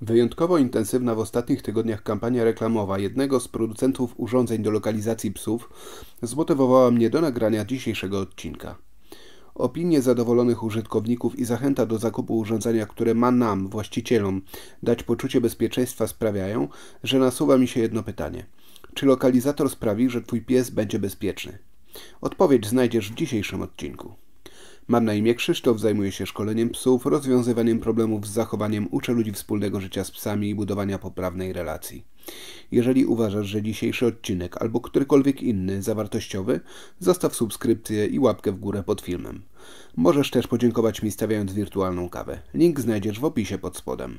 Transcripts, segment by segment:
Wyjątkowo intensywna w ostatnich tygodniach kampania reklamowa jednego z producentów urządzeń do lokalizacji psów zmotywowała mnie do nagrania dzisiejszego odcinka. Opinie zadowolonych użytkowników i zachęta do zakupu urządzenia, które ma nam, właścicielom, dać poczucie bezpieczeństwa sprawiają, że nasuwa mi się jedno pytanie. Czy lokalizator sprawi, że Twój pies będzie bezpieczny? Odpowiedź znajdziesz w dzisiejszym odcinku. Mam na imię Krzysztof, zajmuję się szkoleniem psów, rozwiązywaniem problemów z zachowaniem, uczę ludzi wspólnego życia z psami i budowania poprawnej relacji. Jeżeli uważasz, że dzisiejszy odcinek albo którykolwiek inny zawartościowy, zostaw subskrypcję i łapkę w górę pod filmem. Możesz też podziękować mi stawiając wirtualną kawę. Link znajdziesz w opisie pod spodem.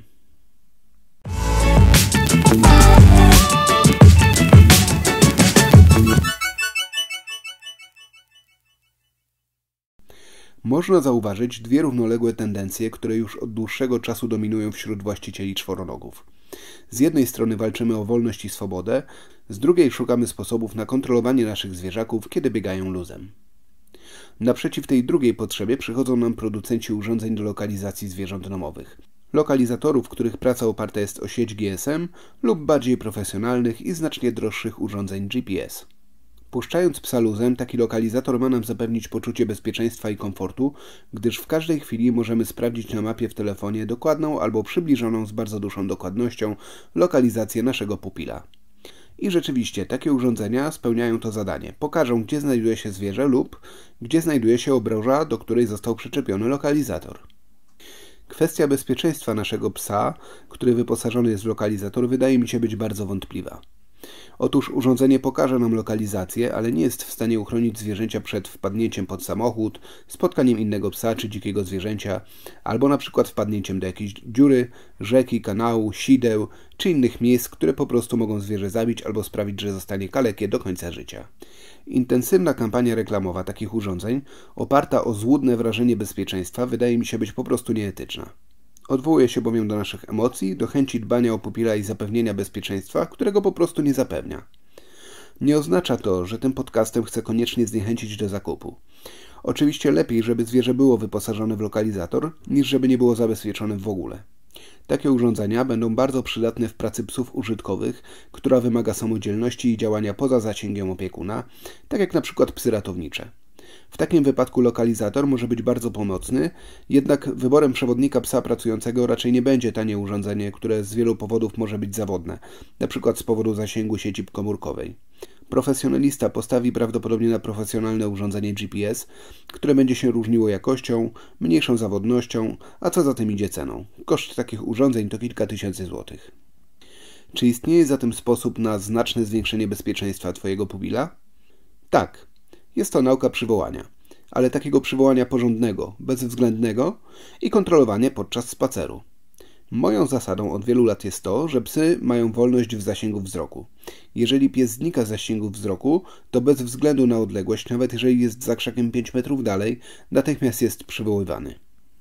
Można zauważyć dwie równoległe tendencje, które już od dłuższego czasu dominują wśród właścicieli czworonogów. Z jednej strony walczymy o wolność i swobodę, z drugiej szukamy sposobów na kontrolowanie naszych zwierzaków, kiedy biegają luzem. Naprzeciw tej drugiej potrzebie przychodzą nam producenci urządzeń do lokalizacji zwierząt domowych. Lokalizatorów, których praca oparta jest o sieć GSM lub bardziej profesjonalnych i znacznie droższych urządzeń GPS. Puszczając psa luzem, taki lokalizator ma nam zapewnić poczucie bezpieczeństwa i komfortu, gdyż w każdej chwili możemy sprawdzić na mapie w telefonie dokładną albo przybliżoną z bardzo dużą dokładnością lokalizację naszego pupila. I rzeczywiście takie urządzenia spełniają to zadanie. Pokażą, gdzie znajduje się zwierzę lub gdzie znajduje się obroża, do której został przyczepiony lokalizator. Kwestia bezpieczeństwa naszego psa, który wyposażony jest w lokalizator, wydaje mi się być bardzo wątpliwa. Otóż urządzenie pokaże nam lokalizację, ale nie jest w stanie uchronić zwierzęcia przed wpadnięciem pod samochód, spotkaniem innego psa czy dzikiego zwierzęcia, albo na przykład wpadnięciem do jakiejś dziury, rzeki, kanału, sideł czy innych miejsc, które po prostu mogą zwierzę zabić albo sprawić, że zostanie kalekie do końca życia. Intensywna kampania reklamowa takich urządzeń, oparta o złudne wrażenie bezpieczeństwa, wydaje mi się być po prostu nieetyczna. Odwołuje się bowiem do naszych emocji, do chęci dbania o pupila i zapewnienia bezpieczeństwa, którego po prostu nie zapewnia. Nie oznacza to, że tym podcastem chcę koniecznie zniechęcić do zakupu. Oczywiście lepiej, żeby zwierzę było wyposażone w lokalizator, niż żeby nie było zabezpieczone w ogóle. Takie urządzenia będą bardzo przydatne w pracy psów użytkowych, która wymaga samodzielności i działania poza zasięgiem opiekuna, tak jak na przykład psy ratownicze. W takim wypadku lokalizator może być bardzo pomocny, jednak wyborem przewodnika psa pracującego raczej nie będzie tanie urządzenie, które z wielu powodów może być zawodne, np. z powodu zasięgu sieci komórkowej. Profesjonalista postawi prawdopodobnie na profesjonalne urządzenie GPS, które będzie się różniło jakością, mniejszą zawodnością, a co za tym idzie ceną. Koszt takich urządzeń to kilka tysięcy złotych. Czy istnieje zatem sposób na znaczne zwiększenie bezpieczeństwa Twojego pupila? Tak. Jest to nauka przywołania, ale takiego przywołania porządnego, bezwzględnego i kontrolowanie podczas spaceru. Moją zasadą od wielu lat jest to, że psy mają wolność w zasięgu wzroku. Jeżeli pies znika z zasięgu wzroku, to bez względu na odległość, nawet jeżeli jest za krzakiem 5 metrów dalej, natychmiast jest przywoływany.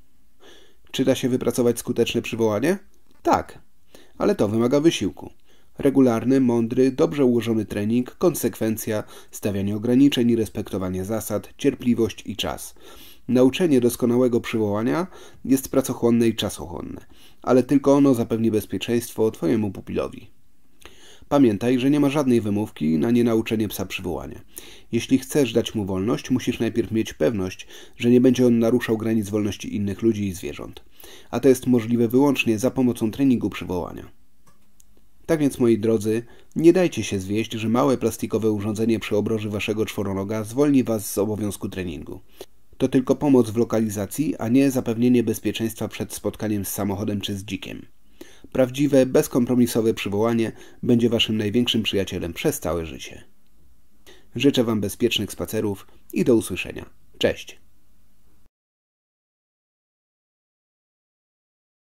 Czy da się wypracować skuteczne przywołanie? Tak, ale to wymaga wysiłku. Regularny, mądry, dobrze ułożony trening, konsekwencja, stawianie ograniczeń i respektowanie zasad, cierpliwość i czas. Nauczenie doskonałego przywołania jest pracochłonne i czasochłonne, ale tylko ono zapewni bezpieczeństwo Twojemu pupilowi. Pamiętaj, że nie ma żadnej wymówki na nienauczenie psa przywołania. Jeśli chcesz dać mu wolność, musisz najpierw mieć pewność, że nie będzie on naruszał granic wolności innych ludzi i zwierząt. A to jest możliwe wyłącznie za pomocą treningu przywołania. Tak więc, moi drodzy, nie dajcie się zwieść, że małe plastikowe urządzenie przy obroży waszego czworonoga zwolni was z obowiązku treningu. To tylko pomoc w lokalizacji, a nie zapewnienie bezpieczeństwa przed spotkaniem z samochodem czy z dzikiem. Prawdziwe, bezkompromisowe przywołanie będzie waszym największym przyjacielem przez całe życie. Życzę wam bezpiecznych spacerów i do usłyszenia. Cześć!